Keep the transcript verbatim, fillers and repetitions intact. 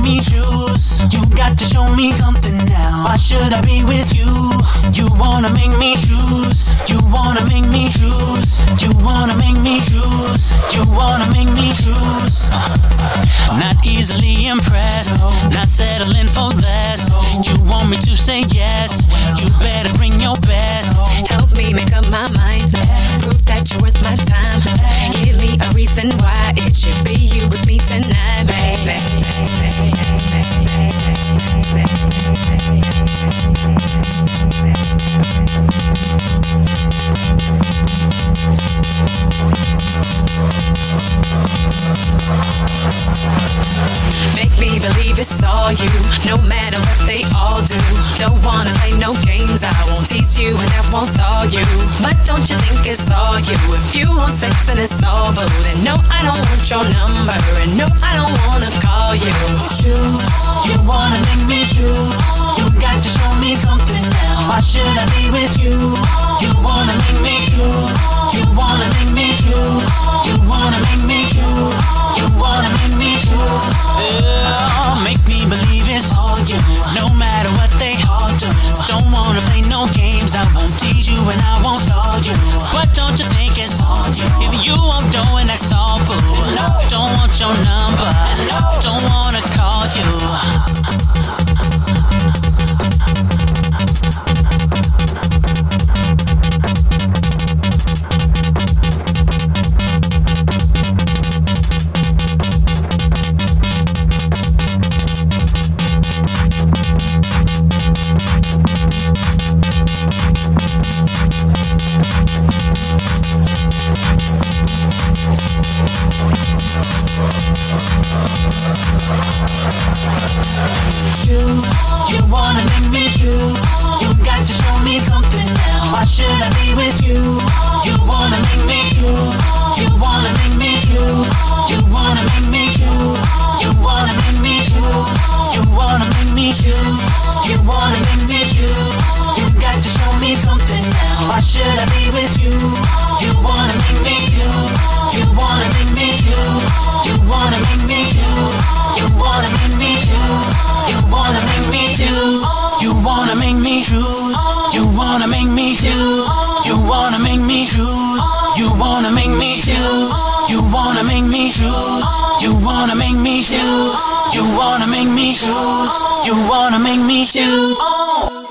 me shoes. You got to show me something now. Why should I be with you? You wanna make me choose. You wanna make me choose. You wanna make me choose. You wanna make me choose. Not easily impressed, not settling for less. You want me to say yes, you better bring your best. Help me make up my mind, prove that you're worth my time. Give me a reason why it should be you with me tonight, baby. Make me believe it's all you, no matter what they all do. Don't wanna play no games, I won't tease you and I won't stall you. But don't you think it's all you? If you want sex and it's all boo, then no, I don't want your number, and no, I don't wanna call you. Choose, you wanna make me choose. You got to show me something now. Why should I be with you? You wanna make me choose. You wanna make me choose. You wanna make me choose. You wanna make me choose. Yeah, make me believe it's all you, no matter what they all do. Don't wanna play no games, I won't tease you and I won't stall you. But don't you think it's all you? If you won't do it, that's all boo. Don't want your number, don't wanna call you. Choose, you wanna make me choose. You got to show me something now. Why should I be with you? You wanna make me choose. You wanna make me choose. You wanna make me choose. You wanna make me choose. You wanna make me choose. You wanna make me choose. You got to show me something now. Why should I be with you? You wanna make me choose. You wanna make me choose. You wanna make me choose. You wanna make me choose. You wanna make me choose. You wanna make me choose. You wanna make me choose. You wanna make me choose. You wanna make me choose. You wanna make me choose. You wanna make me choose. You wanna make me choose. You wanna make me choose.